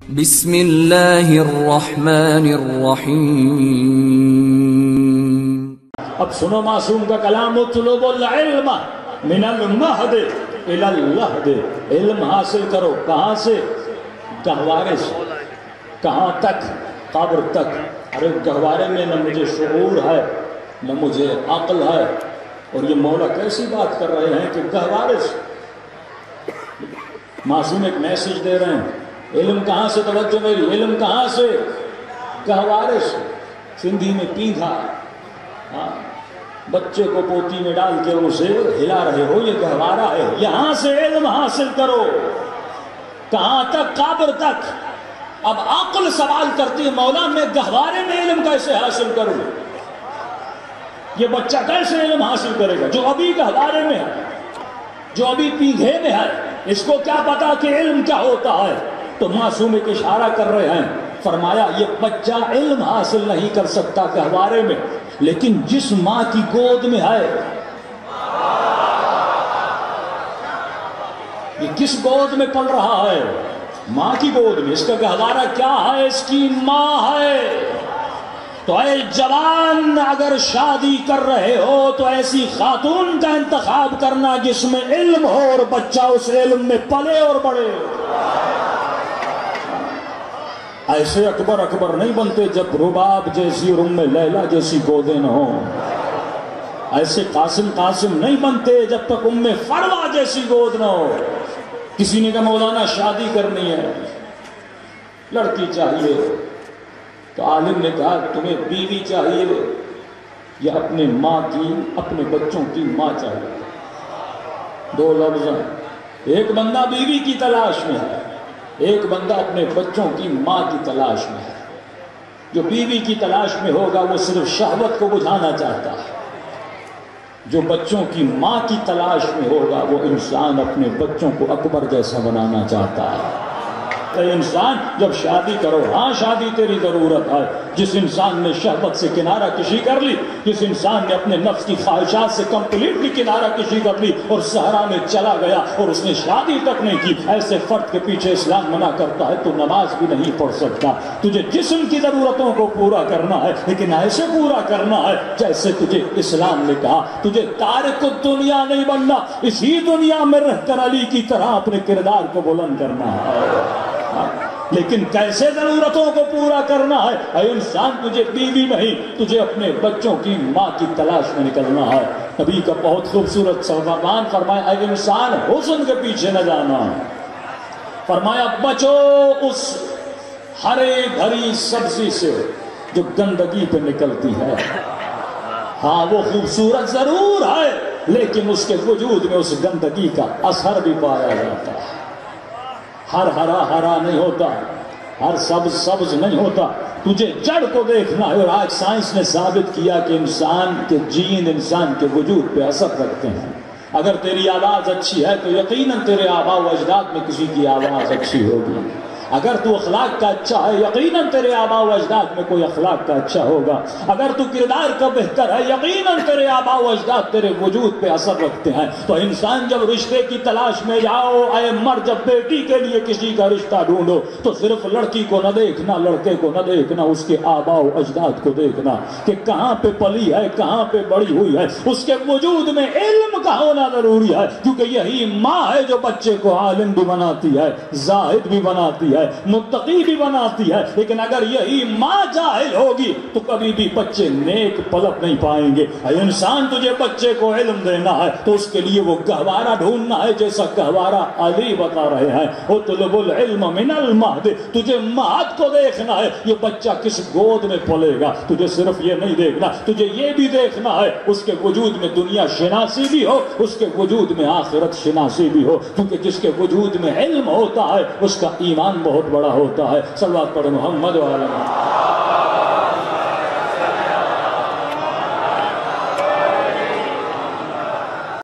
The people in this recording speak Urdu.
بسم اللہ الرحمن الرحیم۔ اب سنو معصوم کا کلام، اطلب العلم من المہد الی اللحد۔ علم حاصل کرو کہاں سے؟ گہوارے سے۔ کہاں تک؟ قبر تک۔ ارے گہوارے میں نہ مجھے شعور ہے نہ مجھے عقل ہے، اور یہ مولا کیسی بات کر رہے ہیں کہ گہوارے سے۔ معصوم ایک میسج دے رہے ہیں، علم کہاں سے؟ توجہ میری، علم کہاں سے؟ گہوارے سے۔ سندھی میں پیندھا، بچے کو پوتی میں ڈال کے اسے ہلا رہے ہو، یہ گہوارہ ہے۔ یہاں سے علم حاصل کرو۔ کہاں تک؟ قبر تک۔ اب عقل سوال کرتی ہے، مولا میں گہوارے میں علم کیسے حاصل کروں؟ یہ بچہ کیسے علم حاصل کرے گا جو ابھی گہوارے میں ہے، جو ابھی پیندھے میں ہے؟ اس کو کیا پتا کہ علم کیا ہوتا ہے؟ تو معصوم ایک اشارہ کر رہے ہیں، فرمایا یہ بچہ علم حاصل نہیں کر سکتا گہوارے میں، لیکن جس ماں کی گود میں ہے، یہ کس گود میں پل رہا ہے؟ ماں کی گود میں۔ اس کا گہوارہ کیا ہے؟ اس کی ماں ہے۔ تو اے جوان، اگر شادی کر رہے ہو تو ایسی خاتون کا انتخاب کرنا جس میں علم ہو اور بچہ اس علم میں پلے اور بڑھے۔ ایسے اکبر اکبر نہیں بنتے جب رباب جیسی اور ام لیلا جیسی گودیں نہ ہوں۔ ایسے قاسم قاسم نہیں بنتے جب تک ام فروا جیسی گود نہ ہو۔ کسی نے کہا مولانا شادی کرنی ہے، لڑکی چاہیے، تو عالم نے کہا تمہیں بیوی چاہیے یا اپنے ماں کی، اپنے بچوں کی ماں چاہیے؟ دو لفظ ہیں۔ ایک بندہ بیوی کی تلاش میں ہے، ایک بندہ اپنے بچوں کی ماں کی تلاش میں ہے۔ جو بیوی کی تلاش میں ہوگا وہ صرف شہوت کو بجھانا چاہتا ہے، جو بچوں کی ماں کی تلاش میں ہوگا وہ انسان اپنے بچوں کو اکبر جیسا بنانا چاہتا ہے۔ کہ انسان جب شادی کرو، ہاں شادی تیری ضرورت ہے۔ جس انسان نے شہوت سے کنارہ کشی کر لی، جس انسان نے اپنے نفس کی خواہشات سے کمپلیٹلی کنارہ کشی کر لی اور صحرا میں چلا گیا اور اس نے شادی تک نہیں کی، ایسے فرد کے پیچھے اسلام منع کرتا ہے تو نماز بھی نہیں پڑھ سکتا۔ تجھے جسم کی ضرورتوں کو پورا کرنا ہے، لیکن ایسے پورا کرنا ہے جیسے تجھے اسلام نے کہا۔ تجھے تارک الدنیا نہیں بننا، اسی دنیا میں رہ کر علی کی طرح اپنے کردار کو بلند کرنا ہے۔ لیکن کیسے ضرورتوں کو پورا کرنا ہے؟ اے انسان، تجھے بیوی نہیں، تجھے اپنے بچوں کی ماں کی تلاش میں نکلنا ہے۔ نبی کا بہت خوبصورت فرمان فرمایا، اے انسان حسن کے پیچھے نہ جانا، فرمایا بچو اس ہرے بھری سبزی سے جو گندگی پہ نکلتی ہے۔ ہاں وہ خوبصورت ضرور ہے، لیکن اس کے وجود میں اس گندگی کا اثر بھی پایا جاتا ہے۔ ہر ہرا ہرا نہیں ہوتا، ہر سبز سبز نہیں ہوتا، تجھے جڑ کو دیکھنا ہے۔ اور آج سائنس نے ثابت کیا کہ انسان کے جین انسان کے وجود پہ اثر رکھتے ہیں۔ اگر تیری آواز اچھی ہے تو یقیناً تیرے آبا و اجداد میں کسی کی آواز اچھی ہوگی۔ اگر تو اخلاق کا اچھا ہے یقیناً تیرے آبا و اجداد میں کوئی اخلاق کا اچھا ہوگا۔ اگر تو کردار کا بہتر ہے یقیناً تیرے آبا و اجداد تیرے وجود پہ اثر رکھتے ہیں۔ تو انسان جب رشتے کی تلاش میں جاؤ، اے مرد جب بیٹی کے لیے کسی کا رشتہ ڈھونڈو تو صرف لڑکی کو نہ دیکھنا، لڑکے کو نہ دیکھنا، اس کے آبا و اجداد کو دیکھنا کہ کہاں پہ پلی ہے، کہاں پہ بڑی ہوئی ہے۔ اس کے وجود میں علم کا ہونا ضروری ہے، کیونکہ یہی ماں ہے جو بچے کو عالم بھی بناتی ہے، زاہد بھی بناتی ہے، متقی بھی بناتی ہے۔ لیکن اگر یہی ماں جاہل ہوگی تو کبھی بھی بچے نیک پلک نہیں پائیں گے۔ اے انسان، تجھے بچے کو علم دینا ہے تو اس کے لیے وہ گہوارہ ڈھونڈنا ہے جیسا گہوارہ علی بتا رہے ہیں، اطلب العلم من المہد۔ تجھے مہد کو دیکھنا ہے، یہ بچہ کس گود میں پلے گا۔ تجھے صرف یہ نہیں دیکھنا، تجھے یہ بھی دیکھنا ہے اس کے وجود میں دنیا شناسی بھی ہو، اس کے وجود میں آخرت شناسی بھی ہو، کیونکہ جس کے وجود میں علم ہوتا ہے اس کا ایمان بہت بڑا ہوتا ہے۔ صلوات پڑھ محمد و علیہ۔